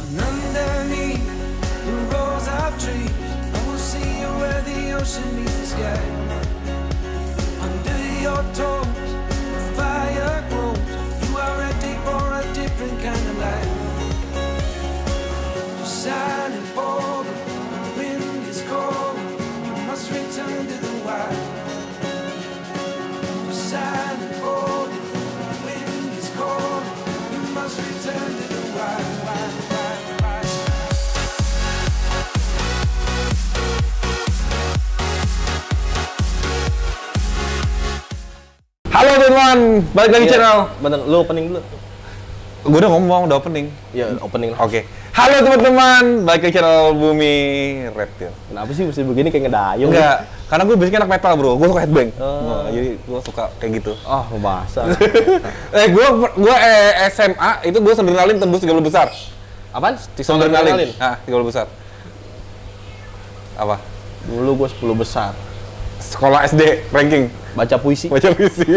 And underneath the rows of trees, I will see you where the ocean meets the sky. Under your toes, the fire grows. You are ready for a different kind of life. Just shining bold, the wind is cold. You must return to the wild. Just shining bold, the wind is cold. You must return to the wild. Halo teman, balik lagi channel. Bener, lu opening dulu. Gue udah ngomong, udah opening. Ya, opening lah. Oke. Halo teman-teman, balik lagi channel Bumi Reptil. Kenapa sih mesti begini kayak ngedayung? Enggak, karena gue biasanya anak metal bro, gue suka headbang. Oh. Nah, jadi gue suka kayak gitu. Ah, bahasa. gue SMA itu gue adrenalin tembus 30 besar. Apaan? Adrenalin. Nah, 30 besar. Apa? Dulu gue 10 besar. Sekolah SD ranking. Baca puisi. Baca puisi.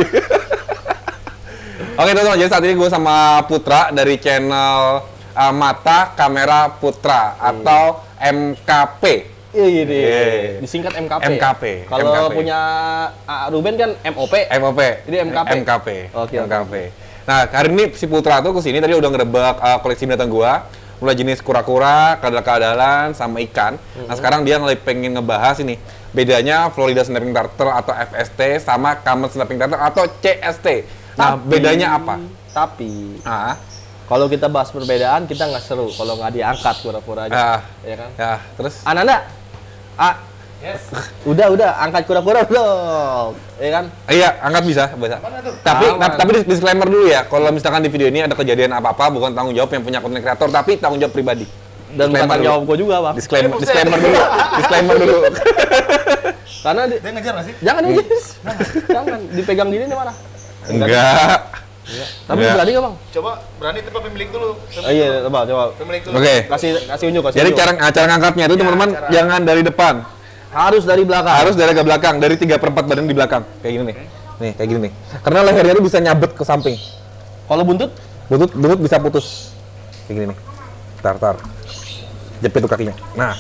Oke teman-teman, jadi saat ini gue sama Putra dari channel Mata Kamera Putra atau MKP. Iya gini. Yeah. Disingkat MKP. MKP. Ya? Kalau punya Ruben kan MOP. MOP. Jadi MKP. MKP. Oke. MKP. Nah, hari ini si Putra tuh kesini tadi udah ngerebak koleksi binatang gua. Mulai jenis kura-kura, kadal-kadalan, sama ikan. Nah, sekarang dia lagi pengen ngebahas ini. Bedanya Florida Snapping Turtle atau FST sama Common Snapping Turtle atau CST. Nah, bedanya apa? Tapi, kalau kita bahas perbedaan, kita nggak seru kalau nggak diangkat kura-kuranya. Ya kan? Ya, terus? Ananda, Yes. udah, angkat kura-kura belum? Ya kan? Iya, angkat bisa. Tapi disclaimer dulu ya, kalau misalkan di video ini ada kejadian apa-apa, bukan tanggung jawab yang punya konten kreator, tapi tanggung jawab pribadi. Dan bukan tanggung jawab gue juga, Bang. Disclaimer dulu. Karena Dia ngejar nggak sih? jangan aja, jangan dipegang gini nih marah. Enggak. Tapi Enggak. berani nggak, Bang? Coba berani itu pemilik dulu. Iya, coba. Pemilik dulu. Oke. Kasih unjuk, kasih Jadi unjuk. cara ngangkatnya itu teman-teman jangan dari depan. Harus dari belakang. Harus dari ke belakang, dari 3/4 badan di belakang. Kayak gini nih. Nih, kayak gini nih. Karena lehernya itu bisa nyabet ke samping. Kalau buntut? Buntut bisa putus. Kayak gini nih. Tar. Jepit tuh kakinya. Nah.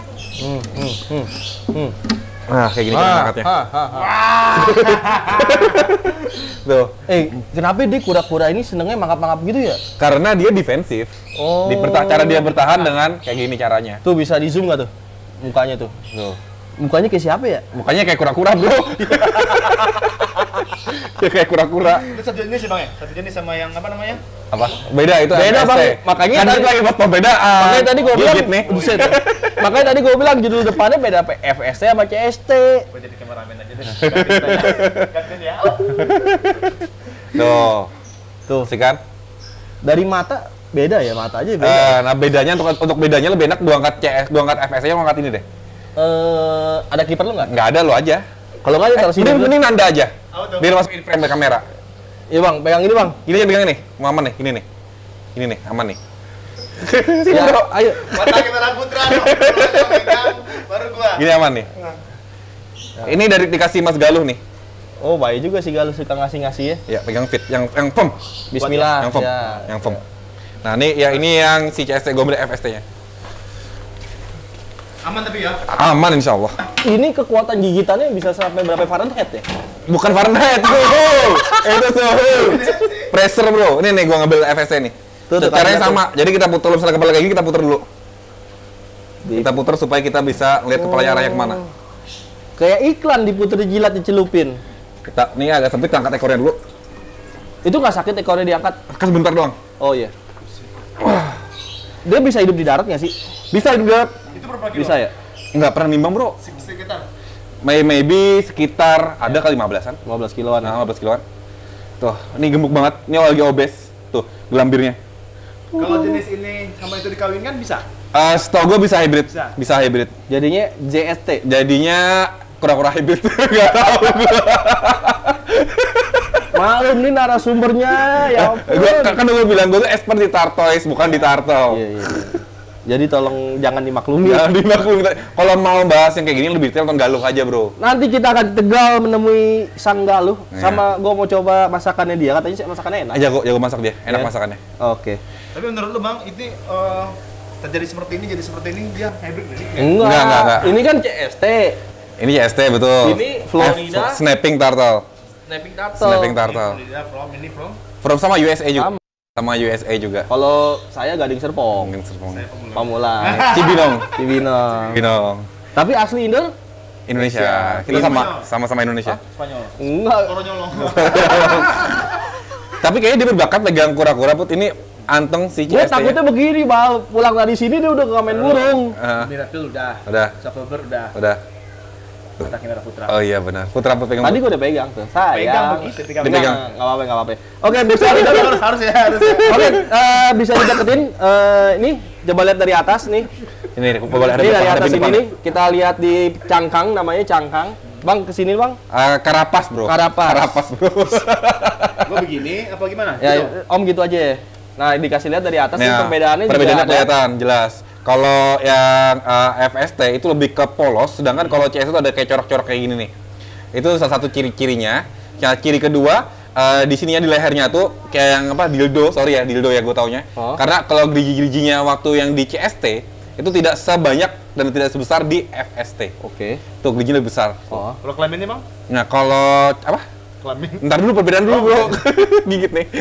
Nah, kayak gini cara ngangkatnya. Tuh. Kenapa dia kura-kura ini senengnya mangap-mangap gitu ya? Karena dia defensif. Oh. Cara dia bertahan dengan kayak gini caranya. Tuh bisa di zoom nggak tuh? Mukanya tuh. Tuh. Mukanya kayak siapa ya? Mukanya kayak kura-kura, bro. Ya kayak kura-kura. Itu satu jenis sih bang ya? Satu jenis sama yang apa namanya? Apa? Beda itu. Beda, FST. Bang. Makanya kan tadi- lagi buat pembedaan. Makanya tadi gue bilang, Gigit nih. buset. Makanya tadi gue bilang judul depannya beda FST sama CST. Gue jadi kameramen aja deh. Gantiin ya. Tuh, sih kan? Dari mata beda ya, mata aja beda. Nah bedanya untuk bedanya lebih enak gua angkat FS-nya, gua angkat ini deh. Ada kiper lu nggak? Nggak ada lo aja. Kalau nggak ya taruh sini. Ini Nanda aja. Apa tuh? Biar masukin frame kamera. Iya bang, pegang ini bang. Ini aja pegang nih, mau aman nih, ini nih. Ini nih, aman nih. Sini Ya, bro. ayo. Mata kamera Putra dong. Kalau megang, baru gua. Gini aman nih. Ini dari dikasih Mas Galuh nih. Oh baik juga sih kalau suka ngasih-ngasih ya. Ya, pegang fit, yang firm. Bismillah. Yang firm. Ya. Yang firm. Nah, ini yang si CST gua beli FST-nya. Aman tapi ya. Aman insya Allah. Ini kekuatan gigitannya bisa sampai berapa Fahrenheit ya? Bukan Fahrenheit, suhu. Itu suhu. Pressure bro. Ini nih gua ngambil FST nih. Tuh, Caranya tuh. sama. Jadi kita putar misalnya kepala kayak gini, kita putar dulu. Kita putar supaya kita bisa lihat kepalanya arahnya kemana. Kayak iklan diputer jilat dicelupin. Kita ini agak sempit, kita angkat ekornya dulu. Itu nggak sakit ekornya diangkat? Kan sebentar doang. Oh iya. Dia bisa hidup di darat nggak sih? Bisa juga. Itu berapa kilo? Bisa ya? Nggak pernah nimbang bro. Sekitar. Maybe sekitar ada kali 15-an. 15 kiloan. Nah, 15 kiloan. Tuh, ini gemuk banget. Ini lagi obes. Tuh, gelambirnya. Kalau jenis ini sama itu dikawinkan bisa? Setahu gue bisa hybrid. Bisa hybrid. Jadinya JST. Jadinya kura-kura hybrid. Nggak tahu gue. Maklum nih narasumbernya ya ampun. Kan gue bilang gue tuh expert di tortoise, bukan di turtle. Iya. Jadi tolong jangan dimaklumi. Jangan dimaklumi. Kalau mau bahas yang kayak gini lebih detail, nonton Galuh aja bro. Nanti kita akan di Tegal menemui sang Galuh. Iya. Sama gue mau coba masakannya dia. Katanya sih masakannya enak. Jago masak dia, enak Ya. masakannya. Oke. Tapi menurut lu bang, ini terjadi seperti ini jadi seperti ini dia hybrid ini. Enggak. Ini kan CST. Ini CST betul. Ini Florida. Snapping Turtle. Snapping Turtle. Ini from From sama USA juga. Sama USA juga. Kalau saya Gading Serpong. Mungkin Serpong. Pamula. Cibinong. Tapi asli Indo? Indonesia. Kita sama-sama Indonesia. Spanyol. Enggak. Koronyolong. Tapi kayaknya dia berbakat pegang kura-kura Put. Ini anteng si Gue CST. takutnya begini, Bal. Pulang dari sini dia udah ngamen burung. Miracle udah. Udah. Silver udah. Udah. Atakin Merah Putra. Oh iya benar. Putra Put pegang. Tadi gue udah pegang tuh. Saya. Pegang begitu, pegang. Dipegang. Enggak apa-apa. Oke, bisa harus ya. Oke, bisa dideketin. Ini coba lihat dari atas nih. Ini boleh ada Ini dari atas di ini depan. nih. Kita lihat di cangkang, namanya cangkang. Bang, kesini Bang. Karapas, Bro. Karapas. Bro. Gua begini apa gimana? Ya, Om gitu aja ya. Nah, dikasih lihat dari atas nih Nah, perbedaannya perbedaannya juga kelihatan jelas. Kalau yang FST itu lebih ke polos, sedangkan kalau CS itu ada kayak corak-corak kayak gini nih. Itu salah satu ciri-cirinya. Yang ciri kedua, di sininya di lehernya tuh kayak yang apa dildo ya gue taunya. Oh. Karena kalau gerigi-geriginya waktu yang di CST itu tidak sebanyak dan tidak sebesar di FST. Oke. Tuh geriginya lebih besar. Oh. Kalau kelaminnya Bang? Nah kalau apa? Kelamin. Ntar dulu perbedaan dulu bro. Gigit nih.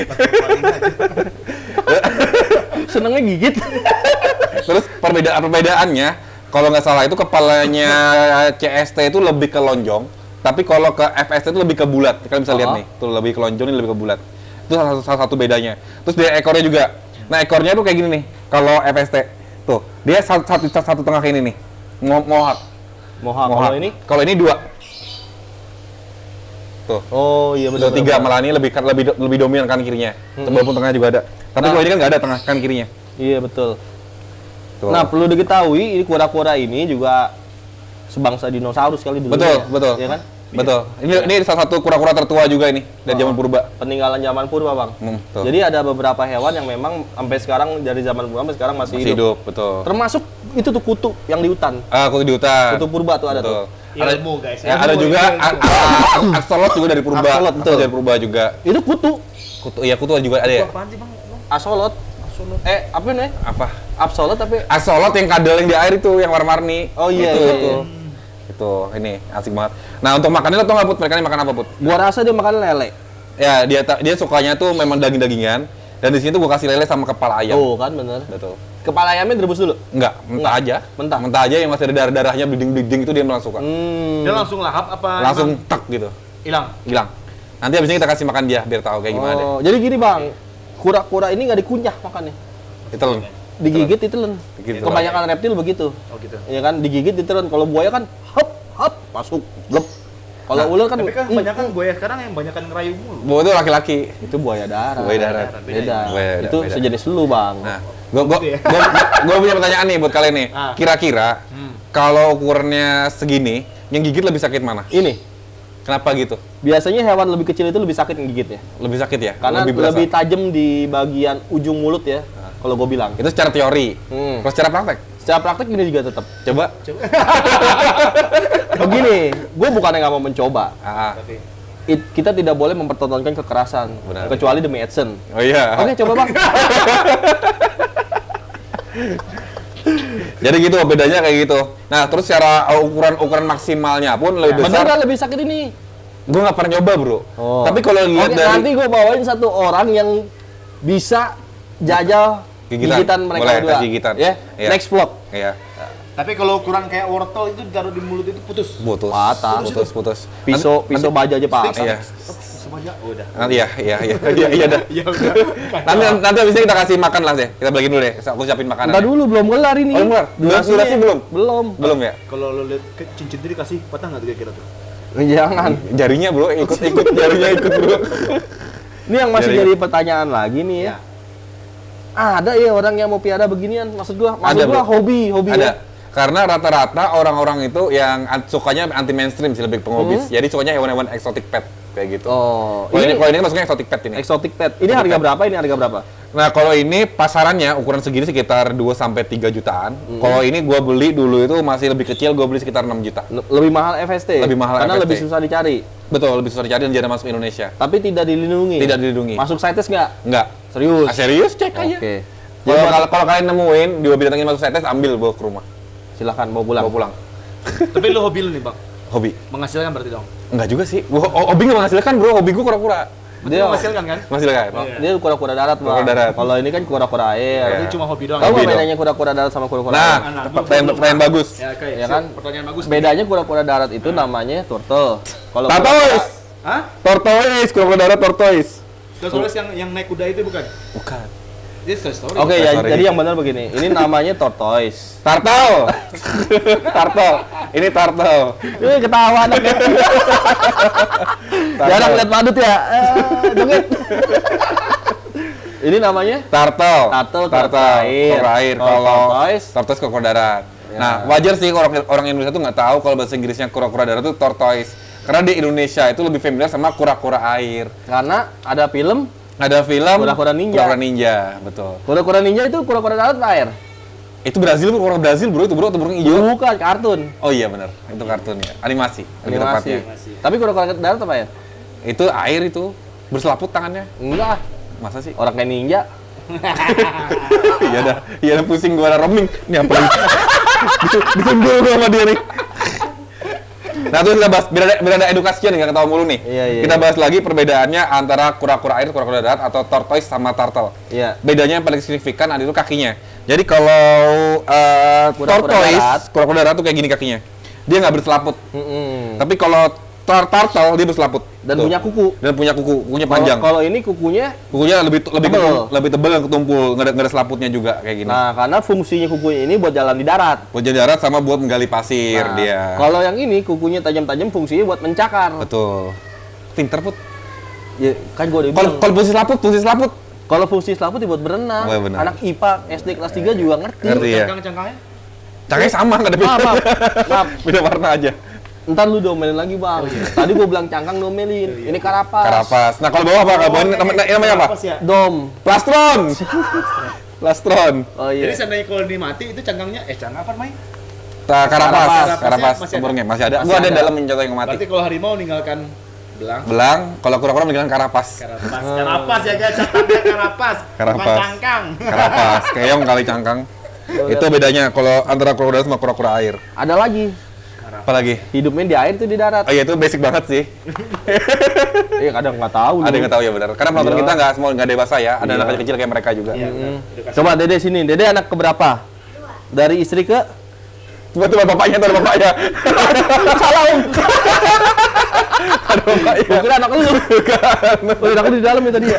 Senengnya gigit. Terus perbedaannya, kalau nggak salah itu kepalanya CST itu lebih ke lonjong, tapi kalau ke FST itu lebih ke bulat. Kalian bisa lihat nih, tuh lebih ke lonjong, ini lebih ke bulat. Itu salah satu bedanya. Terus dia ekornya juga. Nah ekornya tuh kayak gini nih. Kalau FST tuh dia satu tengah kayak ini nih, mohawk. Kalau ini dua. Tuh. Oh iya benar. Tiga malah ini lebih dominan kan kirinya. Walaupun tengahnya juga ada. Tapi kalau ini kan nggak ada tengah kan kirinya. Iya betul. Tuh. Nah, perlu diketahui ini kura-kura ini juga sebangsa dinosaurus kali dulu. Betul. Iya kan? Betul. Ini salah satu kura-kura tertua juga ini dari zaman purba. Peninggalan zaman purba, Bang. Betul. Jadi ada beberapa hewan yang memang sampai sekarang dari zaman purba sampai sekarang masih hidup. Betul. Termasuk itu tuh kutu yang di hutan. Kutu di hutan. Kutu purba tuh ada tuh. Ilmu guys. Ya, ada juga axolot juga dari purba. Axolot, betul. Dari purba juga. Itu kutu. Kutu juga ada ya. Apaan sih Bang? Axolot. Apa nih? Apa? Absolut tapi Axolot yang kadal yang di air itu yang warna-warni. Oh iya, Itu ini asik banget. Nah, untuk makannya lo tau nggak Put? Mereka ini makan apa Put? Gua rasa dia makan lele. Ya, dia sukanya tuh memang daging-dagingan. Dan di sini tuh gua kasih lele sama kepala ayam. Oh, kan bener. Betul. Kepala ayamnya direbus dulu? Enggak, mentah aja. Mentah aja yang masih ada darah-darahnya bleeding itu dia malah suka. Dia langsung lahap apa? Langsung tek gitu. Hilang. Nanti abis ini kita kasih makan dia biar tahu kayak gimana deh. Jadi gini Bang, kura-kura ini nggak dikunyah makannya. Ditelen. Digigit ditelen. Gitu. Kebanyakan reptil begitu. Oh gitu. Iya kan, digigit ditelen. Kalau buaya kan hop masuk, blep. Kalau ular kan Tapi kan kebanyakan buaya sekarang yang banyakan ngerayu mulu. Buaya itu laki-laki. itu buaya darat. Buaya darat. Beda. Beda. Itu sejenis lu, Bang. Nah, gua punya pertanyaan nih buat kalian nih. Kira-kira kalau ukurannya segini, yang gigit lebih sakit mana? Ini Kenapa gitu? biasanya hewan lebih kecil itu lebih sakit gigitnya. Lebih sakit ya? Karena berasa? lebih tajam di bagian ujung mulut ya. Kalau gue bilang. Itu secara teori. Kalau secara praktek? Secara praktek gini juga tetap. Coba. Begini, gue bukannya nggak mau mencoba. Tapi Kita tidak boleh mempertontonkan kekerasan. Benar. Kecuali demi AdSense. Oh iya. Oke, coba Bang. Jadi gitu bedanya kayak gitu. Nah, terus secara ukuran maksimalnya pun lebih besar. Beneran lebih sakit ini. Gue nggak pernah nyoba bro. Oh. Tapi kalau lihat Oke, dari nanti gue bawain satu orang yang bisa jajal gigitan mereka boleh, berdua. gigitan. Ya, Iya. next vlog. Iya. Tapi kalau ukuran kayak wortel itu ditaruh di mulut itu putus. Patah. Putus. Pisau baja aja Pak. Iya. Semuanya udah. Nanti iya dah. Ya udah. Nanti abis ini kita kasih makan lah deh. Kita bagiin dulu deh. Aku siapin makanan. Entar dulu belum kelar ini. Oh, kelar. Durasi belum? Belum Ya? Kalau lo lihat cincin itu dikasih patah nggak tuh kira-kira tuh? Jangan. Jarinya bro, ikut jarinya ikut bro. Ini yang masih Jarinya. jadi pertanyaan lagi nih ya. Ada ya orang yang mau piara beginian. Maksud gua Bro. hobi Ada. ya. Karena rata-rata orang-orang itu yang sukanya anti mainstream sih, lebih ke pengobis. Jadi sukanya hewan-hewan exotic pet kayak gitu. Oh, Kalau ini masuknya exotic pet ini. exotic pet. Ini harga berapa? Ini harga berapa? Nah, kalau ini pasarannya ukuran segini sekitar 2 sampai 3 jutaan. Kalau ini gua beli dulu itu masih lebih kecil, gua beli sekitar 6 juta. Lebih mahal FST. Lebih mahal karena FST. lebih susah dicari. Betul, lebih susah dicari dan jarang masuk Indonesia. Tapi tidak dilindungi. Tidak dilindungi. Masuk CITES nggak? Enggak. Serius? Serius, cek aja. Oke. Kalau kalian nemuin dua binatang ini masuk setes, ambil bawa ke rumah. Silahkan bawa pulang. Bawa pulang. Tapi lu hobi lu nih, Bang. Hobi. Menghasilkan berarti dong. Enggak juga sih. Hobi nggak menghasilkan, bro. Hobi gua kura-kura. Dia menghasilkan kan? Menghasilkan. Oh, iya. Dia kura-kura darat, Bang. Kura-kura darat. Kalau ini kan kura-kura air. Ini cuma hobi doang. Tahu Hobi nggak dong. bedanya kura-kura darat sama kura-kura Nah, air? pertanyaan bagus. Ya, oke. Ya kan? Pertanyaan bagus. Bedanya kura-kura darat itu namanya turtle. Kalau Tortoise. Hah? Tortoise, kura-kura darat tortoise. Tortoise yang naik kuda itu bukan? Bukan. Ini Toy Story. Oke, Toy ya, Story. jadi yang benar begini. Ini namanya tortoise. Turtle. Turtle. Ini turtle. Ini ketawa anaknya. Jarang lihat badut ya. Joget. Ini namanya Turtle. Turtle, kura-kura air. Kura air. Kalau Kalau tortoise, tortoise kura-kura darat. Ya. Nah, wajar sih orang Indonesia tuh nggak tahu kalau bahasa Inggrisnya kura-kura darat itu tortoise. Karena di Indonesia itu lebih familiar sama kura-kura air. karena ada film Ada film Kura-kura ninja. Kura-kura ninja, betul. kura-kura ninja itu kura-kura darat apa air? Itu Brazil, kura-kura Brazil, bro. Itu bro, itu burung hijau. Bukan, kartun. Oh iya benar, itu kartun ya. Animasi, lebih tepatnya. Tapi kura-kura darat apa air? Itu air itu berselaput tangannya. Enggak, Masa sih? orang kayak ninja. Iya ada pusing gua ada roaming. Ini apa nih? Disenggol gua sama dia nih. Nah, terus kita bahas biar ada edukasinya nih, nggak ketawa mulu nih. Iya. Kita bahas lagi perbedaannya antara kura-kura air, kura-kura darat atau tortoise sama turtle. Iya. Bedanya yang paling signifikan ada itu kakinya. Jadi kalau Kura-kura tortoise, darat. kura-kura darat tuh kayak gini kakinya. Dia nggak berselaput. Tapi kalau turtle dia berselaput. Dan Tuh. punya kuku. Dan punya kukunya panjang. Kalau ini kukunya, Kukunya lebih Tebel. lebih tebal dan ketumpul, nggak ada selaputnya juga kayak gini. nah karena fungsinya kukunya ini buat jalan di darat. Buat jalan darat sama buat menggali pasir Nah, dia. Kalau yang ini kukunya tajam-tajam fungsinya buat mencakar. Betul. Pinter put. Ya, kan gue udah Kalau bilang. kalau fungsi selaput. Kalau fungsi selaput ya buat berenang. Oh, iya benar. Anak IPA SD kelas 3 juga ngerti. Ngerti ya. Cangkang-cangkangnya? Cangkangnya sama nggak ada beda. Maaf. Beda warna aja. Ntar lu domelin lagi, Bang. Tadi gue bilang cangkang domelin. Ini karapas. Karapas. Nah kalau bawah apa? Kalau bawah ini namanya apa? Apa sih ya? Dom. Plastron. Plastron. Oh iya. Jadi seandainya kalau ini mati itu cangkangnya cangkang apa namanya? Karapas. Masih ada? Tempurungnya masih ada. Masih Gua ada ada. dalam mencontoh yang mati. Berarti kalau harimau meninggalkan belang. Belang. Kalau kura-kura meninggalkan karapas. Karapas ya guys, catatnya karapas. Karapas. Bukan cangkang. Karapas. Keong kali cangkang. Itu bedanya kalau antara kura-kura darat sama kura-kura air. Ada lagi. Apalagi? Hidupnya di air tuh di darat. Oh iya itu basic banget sih. Iya, kadang nggak tahu. Ada yang lu. nggak tahu ya benar. Karena penonton Iya. kita nggak dewasa ya. Ada Iya. anak kecil kayak mereka juga. Coba Dede sini. Dede anak keberapa? Dari istri ke? Tiba-tiba bapaknya tuh ada bapaknya. Salah, Om. Ada bapaknya. Gua kira anak lu. Oh, anaknya di dalam ya tadi ya.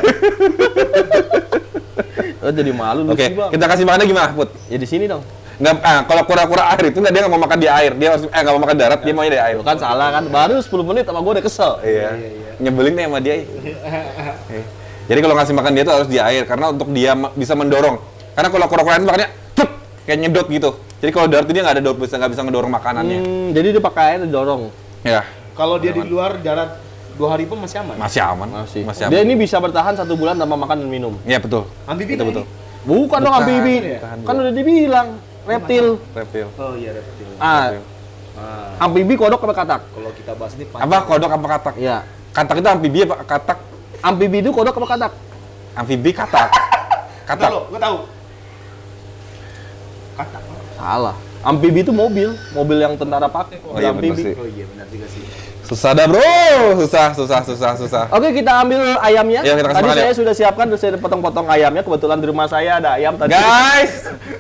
Oh, jadi malu lu Oke, sih, Bang. kita kasih makannya gimana, Put? Ya di sini dong. Kalau kura-kura air itu dia nggak mau makan di air. Dia harus nggak mau makan darat, dia maunya di air. Kan salah kan. Baru 10 menit sama gua udah kesel. Iya. Nyebelin nih sama dia. Jadi kalau ngasih makan dia tuh harus di air karena untuk dia bisa mendorong. Karena kalau kura-kura itu makannya cep, kayak nyedot gitu. Jadi kalau darat dia nggak ada nggak bisa ngedorong makanannya. Jadi dia pakai air didorong. Ya, Kalau dia di luar darat 2 hari pun masih aman. masih aman. Masih. Masih Dia aman. ini bisa bertahan 1 bulan tanpa makan dan minum. Iya betul. Amfibi Itu kan betul. ini? Bukan dong Bukan, amfibi. ya? Kan udah dibilang reptil. Reptil. Oh iya reptil. Ah, Nah, amfibi kodok apa katak? kalau kita bahas ini Apa kodok apa katak? Iya. Katak itu amfibi apa katak? Amfibi itu kodok apa katak? Amfibi katak. Katak. Gua tahu. Katak. Salah. Amfibi itu mobil yang tentara pakai. Oh iya, bener amfibi. sih. Oh iya benar juga sih. Susah dah bro, susah. Oke, kita ambil ayamnya. Iya, kita kasih Tadi makan saya ya. sudah siapkan, sudah saya potong-potong ayamnya. Kebetulan di rumah saya ada ayam tadi. Guys,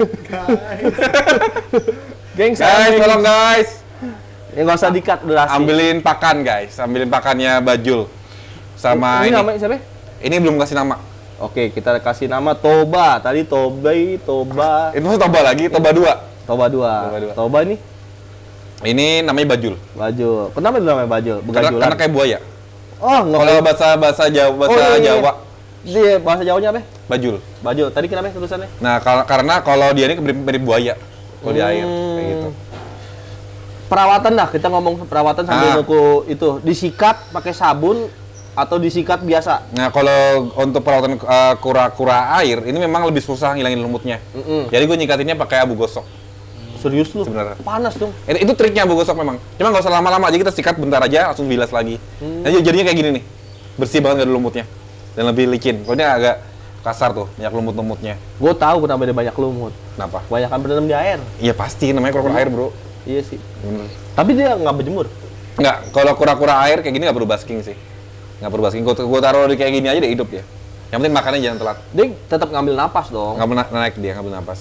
Geng, tolong guys. Ya nggak usah dikat durasi. Ambilin pakannya Bajul. Sama Ini ini. namanya siapa? Ini belum kasih nama. Oke, kita kasih nama Toba. Tadi Toba. Itu maksud Toba lagi, Toba 2. Toba 2. Toba dua. Toba ini Ini namanya Bajul. Bajul. Kenapa itu namanya Bajul? Begajulan. Karena kayak buaya. Oh, nggak. Kalau bahasa Jawa, iya. Jawa, Dia bahasa Jawanya apa? Bajul. Bajul. Tadi kenapa tulisannya? Nah, karena kalau dia ini mirip buaya. Kalau di air kayak gitu. Perawatan dah, kita ngomong perawatan sambil Ah. nunggu itu. Disikat pakai sabun atau disikat biasa? Nah, kalau untuk perawatan kura-kura air ini memang lebih susah ngilangin lumutnya. Jadi gue nyikatinnya pakai abu gosok. Serius lu? Sebenarnya. Panas dong. Itu triknya abu gosok memang. Cuma nggak usah lama-lama aja, kita sikat bentar aja langsung bilas lagi. Nah, jadinya kayak gini nih. Bersih banget nggak ada lumutnya. Dan lebih licin. Pokoknya agak Kasar tuh, banyak lumut-lumutnya. Gue tahu kenapa dia banyak lumut. Kenapa? Banyak berendam di air. Iya pasti, namanya kura-kura air, bro. Iya sih. Bener. Tapi dia nggak berjemur. Nggak, kalau kura-kura air kayak gini nggak perlu basking sih. Nggak perlu basking, gue taruh di kayak gini aja dia hidup ya. Yang penting makannya jangan telat. Dia tetap ngambil napas dong. Nggak pernah naik dia, ngambil napas.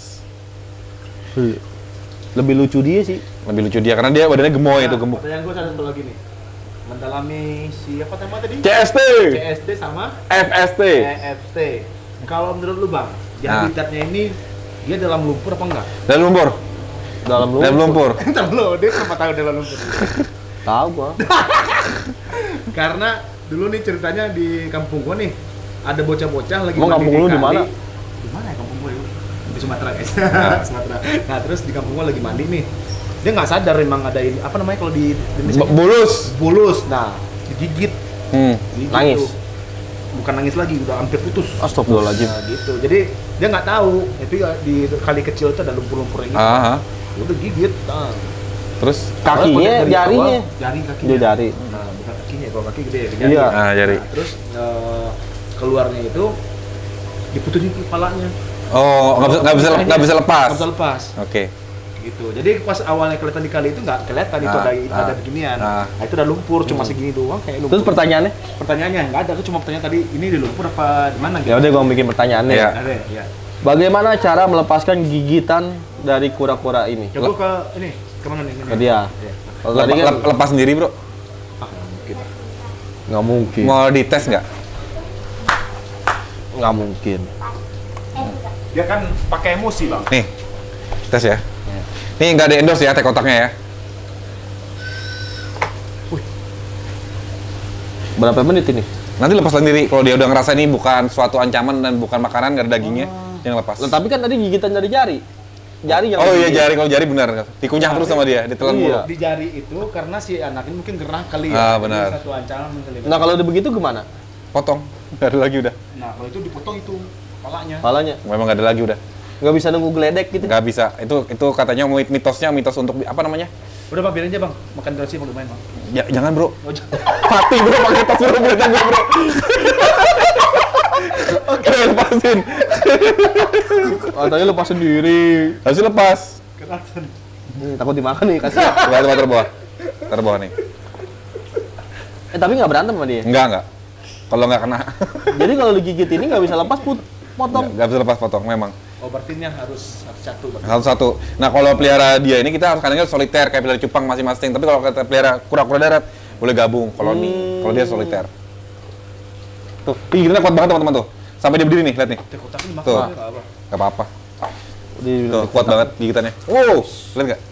Lebih lucu dia sih. Lebih lucu dia, karena dia badannya gemoy itu, gemuk. Pertanyaan gue satu lagi nih. Mendalami siapa nama tadi? CST! CST sama FST! EFT. Kalau menurut lu bang, di habitatnya ini dia dalam lumpur apa enggak? Dalam lumpur. Dalam lumpur. Dalam lumpur. Entar lo, dia kenapa tahu dalam lumpur? Tahu gua. Karena dulu nih ceritanya di kampung gua nih, ada bocah-bocah lagi Emang kampung lu di mana? Di mana ya kampung gua? Di Sumatera guys. Sumatera. Nah terus di kampung gua lagi mandi nih. Dia nggak sadar memang ada ini, apa namanya kalau di Indonesia? Bulus. Bulus. Nah, digigit. Digigit Nangis. tuh. Bukan nangis lagi, udah hampir putus. Astagfirullahaladzim. Nah, gitu. Jadi dia nggak tahu itu ya, di kali kecil itu ada lumpur-lumpur gitu. Udah gigit. Nah. Terus Kakinya, Dari jarinya. awal, jari kakinya. Dia jari. Nah, bukan kakinya, kalau kaki gede ya, jari. Iya. jari. Nah, terus keluarnya itu diputusin kepalanya. Oh, nggak bisa lepas. Nggak bisa lepas. Oke. Gitu. Jadi pas awalnya kelihatan di kali itu nggak kelihatan itu ada beginian. Nah, itu udah lumpur cuma segini doang kayak lumpur. Terus pertanyaannya? Pertanyaannya nggak ada, itu cuma pertanyaan tadi ini di lumpur apa di mana gitu. Ya udah gua bikin pertanyaannya. Iya. Ada ya. Bagaimana cara melepaskan gigitan dari kura-kura ini? Coba ke ini kemana nih? Ke dia. Iya. Kalau tadi kan Lepas sendiri, bro. Gitu. nggak mungkin. Mau dites nggak? Nggak mungkin. Dia kan pakai emosi bang. Nih, tes ya. Nih nggak ada endorse ya, teh kotaknya ya. Berapa menit ini? Nanti lepas sendiri. Kalau dia udah ngerasa ini bukan suatu ancaman dan bukan makanan, nggak ada dagingnya, yang lepas. Lah, tapi kan tadi gigitan dari jari. Jari yang Oh iya digigit. jari, kalau jari benar. Dikunyah terus sama dia, ditelan Iya. mulu. Di jari itu karena si anak ini mungkin gerah kali ya. Ah, Jadi benar. Satu ancaman kali. Nah kalau udah begitu gimana? Potong, nggak ada lagi udah. Nah kalau itu dipotong itu kepalanya. Palanya Memang nggak ada lagi udah. nggak bisa nunggu geledek gitu. Nggak bisa. Itu katanya mitos untuk apa namanya? Udah bang, biarin aja bang. Makan terus sih mau main bang. Ya, jangan bro. Oh, Mati bro, pakai tas bro, biar jangan bro. Oke, lepasin. Katanya lepas sendiri. Harus lepas. kelihatan. Takut dimakan nih kasih. Coba terbawah. Terbawah nih. Tapi nggak berantem sama dia. Enggak. Kalau nggak kena. Jadi kalau digigit ini nggak bisa lepas potong. Nggak bisa lepas potong, memang. Oh berarti ini harus satu-satu. Satu-satu. Nah kalau pelihara dia ini kita harus kadang-kadang soliter kayak pelihara cupang masing-masing. Tapi kalau kita pelihara kura-kura darat boleh gabung koloni. Kalau dia soliter. Tuh, gigitannya kuat banget teman-teman tuh. Sampai dia berdiri nih, lihat nih. Kotak ini Tuh. makan nggak apa. Gak apa-apa. Di- Tuh, kuat banget gigitannya. Wow, lihat nggak?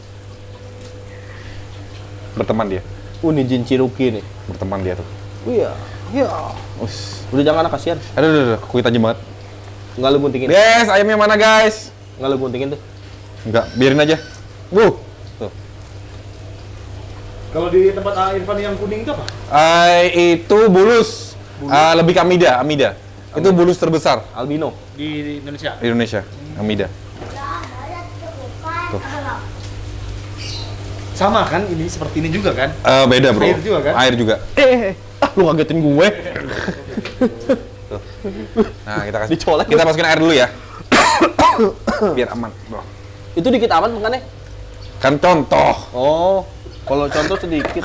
Berteman dia. Ini jin Cherokee nih. Berteman dia tuh. Iya. Iya. Ush. Udah jangan anak kasihan. Aduh, kuit tajam banget. Nggak lu guntingin. Guys, ayamnya mana guys? Nggak lu guntingin tuh. Enggak, biarin aja. Tuh. Kalau di tempat Irfan yang kuning itu apa? Itu bulus. Lebih ke amida. Itu bulus terbesar Albino. Di Indonesia. di Indonesia. Amida. Sama kan ini seperti ini juga kan? Beda bro. Air juga kan? Air juga. Lu ngagetin gue. Nah, kita kasih. Dicolek. Kita masukin air dulu ya. Biar aman, bro. Itu dikit amat makannya. Kan contoh. Oh, kalau contoh sedikit.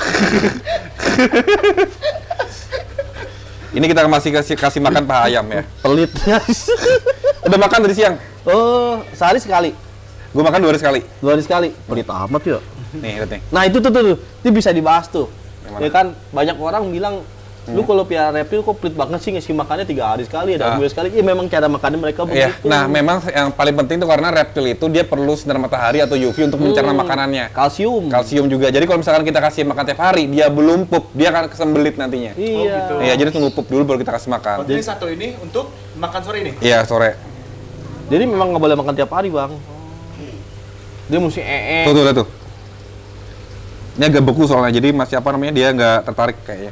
Ini kita masih kasih makan paha ayam ya. Pelit. Udah makan dari siang. Oh, sehari sekali. Gue makan 2 hari sekali. 2 hari sekali. Pelit amat ya. Nih, lihat nih. Nah, itu tuh. Itu bisa dibahas tuh. Yang mana? Ya kan banyak orang bilang lu kalau piara reptil kok pelit banget sih ngasih makannya 3 hari sekali, ada 2 sekali. Iya memang cara makannya mereka Iya. begitu. Nah, memang yang paling penting tuh karena reptil itu dia perlu sinar matahari atau UV untuk mencerna makanannya. Kalsium. Kalsium juga. Jadi kalau misalkan kita kasih makan tiap hari, dia belum pup, dia akan kesembelit nantinya. Iya. Oh, gitu. Iya, jadi tunggu pup dulu baru kita kasih makan. Jadi satu ini untuk makan sore ini. Iya, sore. Jadi memang nggak boleh makan tiap hari, Bang. Dia mesti Tuh, lihat tuh. Ini agak beku soalnya, jadi masih apa namanya, dia nggak tertarik kayaknya.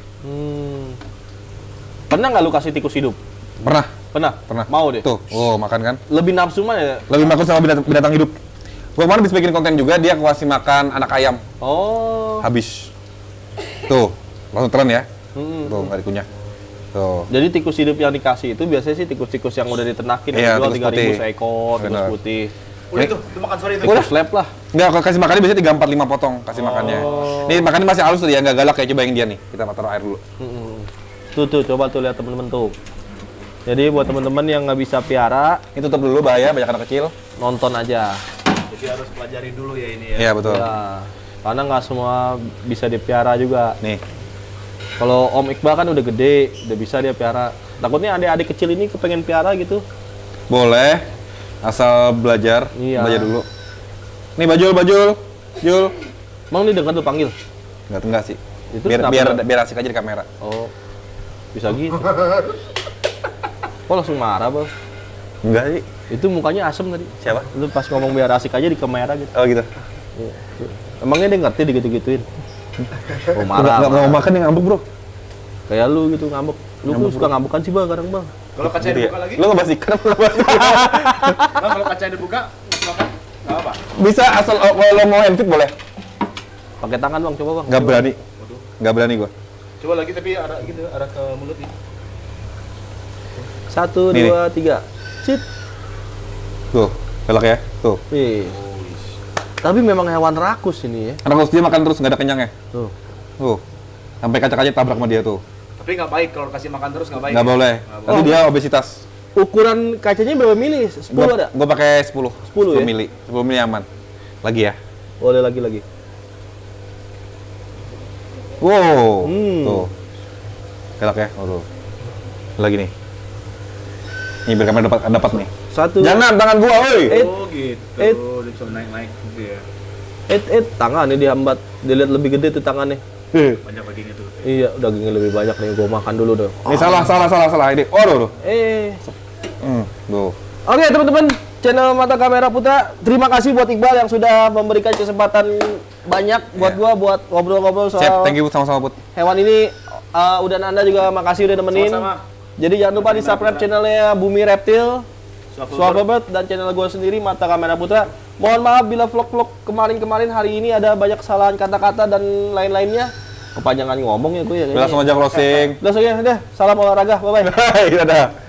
Pernah nggak lu kasih tikus hidup? Pernah? Pernah. Mau deh. Tuh, makan kan? Lebih nafsu mana ya? Lebih makan sama binatang hidup. Gua kemarin bisa bikin konten juga, dia kasih makan anak ayam. Oh. Habis. Tuh, langsung telan ya. Tuh, nggak dikunyah. Tuh. Jadi tikus hidup yang dikasih itu biasanya sih tikus-tikus yang udah ditenakin, Iya, jual tikus 3.000 putih. seekor, tikus Benar. putih. Udah tuh makan sore itu. Tikus lab lah. Enggak, kalau kasih makannya biasanya 3, 4, 5 potong kasih makannya. Nih makannya masih halus tuh ya, nggak galak kayak coba yang dia nih. Kita taruh air dulu. Tuh, coba tuh lihat temen-temen tuh. Jadi buat temen-temen yang nggak bisa piara, Ini tutup dulu bahaya, banyak anak kecil. nonton aja. Jadi harus pelajari dulu ya ini ya. Iya betul. Ya, karena nggak semua bisa dipiara juga. Nih, Kalau Om Iqbal kan udah gede, udah bisa dia piara. Takutnya adik-adik kecil ini kepengen piara gitu. boleh. Asal belajar, Iya. belajar dulu. Nih Bajul. Jul. Emang ini dengar tuh panggil? Enggak sih. Itu biar kenapa? biar asik aja di kamera. Oh, bisa gitu. Kok langsung marah, Bang? Enggak sih. Itu mukanya asem tadi. Siapa? Lu pas ngomong biar asik aja di kamera gitu. Oh gitu. Iya. Emangnya dia ngerti digitu-gituin? Oh, marah. Enggak mau makan yang ngambek, Bro. Kayak lu gitu ngambek. Lu kok suka ngambekan sih, Bang, kadang, Bang? Kalau kaca Gitu ya. dibuka lagi, Lu ngebahas ikan apa ngebahas ikan? Bang, kalau kaca dibuka, silakan. Enggak apa. Bisa asal kalau lo mau handfeed boleh. Pakai tangan, Bang, coba, Bang. Enggak berani. Enggak berani gua. Coba lagi tapi arah gitu, arah ke mulut nih. 1, Nih, 2, 3. Cit. Tuh, galak ya. Tuh. Wih. Tapi memang hewan rakus ini ya. Karena kalau dia makan terus nggak ada kenyangnya. Tuh. Tuh. Sampai kaca-kaca tabrak sama dia tuh. Tapi nggak baik kalau kasih makan terus nggak baik. Nggak ya? boleh. Nggak Nanti dia obesitas. Ukuran kacanya berapa mili? 10 ada? Gua pakai 10. 10 ya? mili. 10 mili aman. Lagi ya. Boleh lagi. Wow. Hmm. Tuh. Galak ya. Oh, tuh. Lagi nih. Ini biar kamera dapat nih. 1. Jangan tangan gua, woi. Oh gitu. Eh. Dia bisa naik gitu ya. Tangan nih dihambat. Dilihat lebih gede tuh tangannya. Banyak bagiannya tuh. Iya, dagingnya lebih banyak nih. Gua makan dulu deh. Ini salah. Ini. Oh, tuh. Tuh. Oke, teman-teman, channel Mata Kamera Putra, terima kasih buat Iqbal yang sudah memberikan kesempatan banyak buat Iya. gua buat ngobrol-ngobrol Siap, soal thank you sama-sama, Put. hewan ini. Udah Anda juga makasih udah nemenin. Sama-sama. Jadi jangan lupa di subscribe channelnya Bumi Reptil, Suap Swabebird, dan channel gue sendiri Mata Kamera Putra. Mohon maaf bila vlog-vlog kemarin hari ini ada banyak kesalahan kata-kata dan lain-lainnya. Kepanjangan ngomong ya gue ya. Langsung aja closing. Langsung ya, deh. Salam olahraga, bye-bye. Dadah.